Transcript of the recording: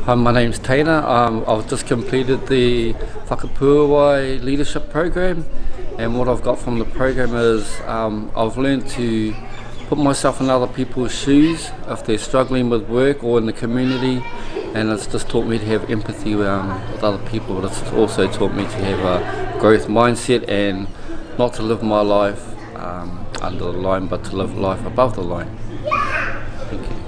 Hi, my name's Teina. I've just completed the Whakapuāwai leadership program, and what I've got from the program is I've learned to put myself in other people's shoes if they're struggling with work or in the community, and it's just taught me to have empathy with other people, but it's also taught me to have a growth mindset and not to live my life under the line, but to live life above the line. Thank you.